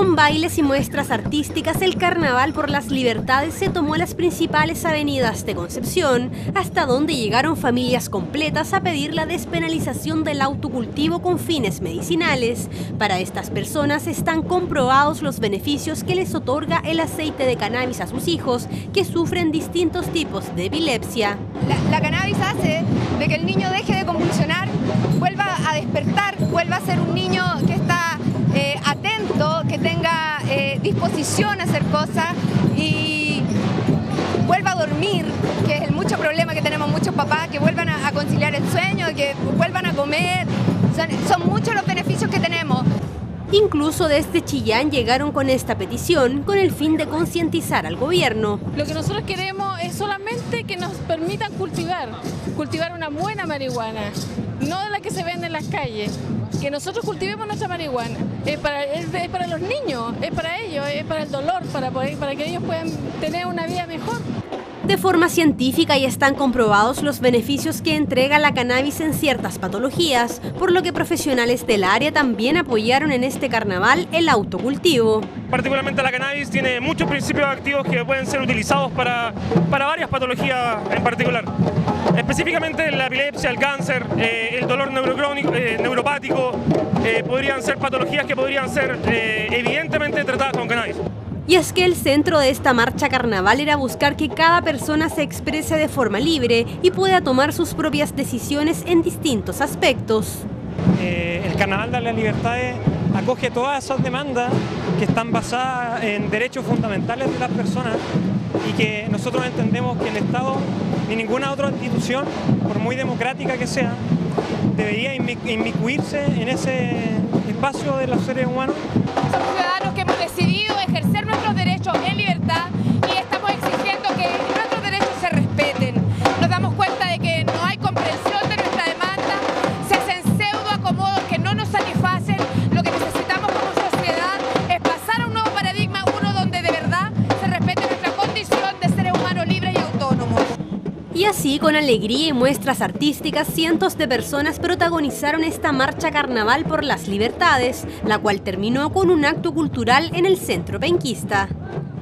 Con bailes y muestras artísticas, el Carnaval por las Libertades se tomó las principales avenidas de Concepción, hasta donde llegaron familias completas a pedir la despenalización del autocultivo con fines medicinales. Para estas personas están comprobados los beneficios que les otorga el aceite de cannabis a sus hijos, que sufren distintos tipos de epilepsia. La cannabis hace de que el niño deje de convulsionar, vuelva a despertar, vuelva a ser un niño que está atento, que tenga disposición a hacer cosas y vuelva a dormir, que es el mucho problema que tenemos muchos papás, que vuelvan a conciliar el sueño, que vuelvan a comer. Son muchos los beneficios que tenemos. Incluso desde Chillán llegaron con esta petición con el fin de concientizar al gobierno. Lo que nosotros queremos es solamente que nos permitan cultivar una buena marihuana, no de la que se vende en las calles. Que nosotros cultivemos nuestra marihuana, es para los niños, es para ellos, es para el dolor, para que ellos puedan tener una vida mejor. De forma científica ya están comprobados los beneficios que entrega la cannabis en ciertas patologías, por lo que profesionales del área también apoyaron en este carnaval el autocultivo. Particularmente la cannabis tiene muchos principios activos que pueden ser utilizados para varias patologías en particular. Específicamente la epilepsia, el cáncer, el dolor neuropático, podrían ser patologías que podrían ser evidentemente tratadas con cannabis. Y es que el centro de esta marcha carnaval era buscar que cada persona se exprese de forma libre y pueda tomar sus propias decisiones en distintos aspectos. El Carnaval de las Libertades acoge todas esas demandas que están basadas en derechos fundamentales de las personas y que nosotros entendemos que el Estado ni ninguna otra institución, por muy democrática que sea, debería inmiscuirse en ese espacio de los seres humanos. Somos ciudadanos que hemos decidido ejercer nuestros derechos en libertad y estamos exigiendo que nuestros derechos se respeten. Nos damos cuenta de que no hay comprensión de nuestra demanda, se hacen pseudoacomodos que no nos satisfacen. Lo que necesitamos como sociedad es pasar a un nuevo paradigma, uno donde de verdad se respete nuestra condición de seres humanos libres y autónomos. Y así, con alegría y muestras artísticas, cientos de personas protagonizaron esta marcha carnaval por las libertades, la cual terminó con un acto cultural en el centro penquista.